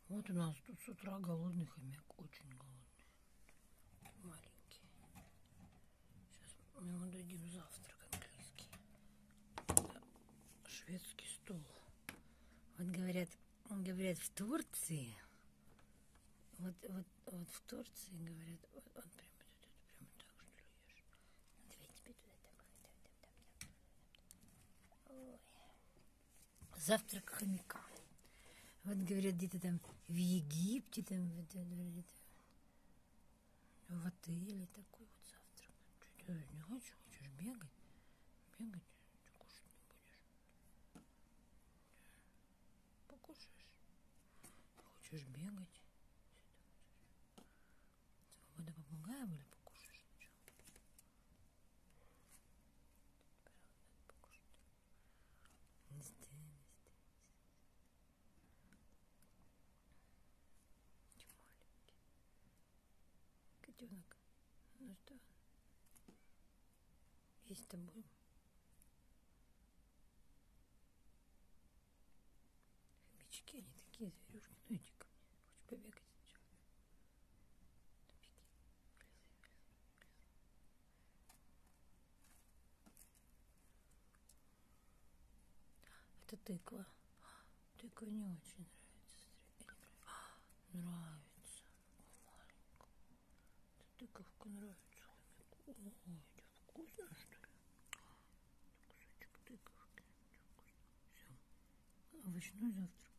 Вот у нас тут с утра голодный хомяк, очень голодный, маленький. Сейчас мы ему дадим завтрак английский. Это шведский стол. Вот говорят в Турции, вот в Турции говорят, он прямо так, что ли, ешь. Давай тебе туда, там. Ой. Завтрак хомяка. Вот говорят, где-то там в Египте, там в отеле такой вот завтрак. Что ты не хочешь? Хочешь бегать? Бегать? Ты кушать не будешь? Покушаешь? Хочешь бегать? Свобода попугая или покушаешь сначала? Покушать. Не стыдно. Маленький. Котенок. Ну что? Есть-то будем? Хомячки, они такие зверюшки. Ну иди ко мне. Хочешь побегать сначала? Ну, беги. Вылезай. Это тыква. Тыква не очень нравится. Нравится. Ой, маленькая. Эта тыковка нравится хомяку. Ой, это вкусно, что ли? Кусочек тыковки. Все. Овощной завтрак.